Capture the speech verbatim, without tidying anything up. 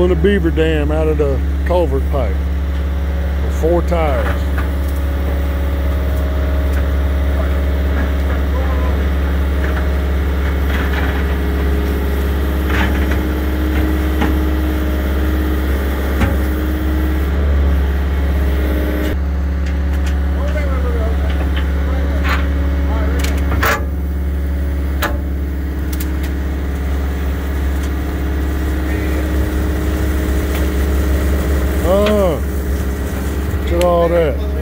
pulling a beaver dam out of the culvert pipe with four tires. Oh, look at all that.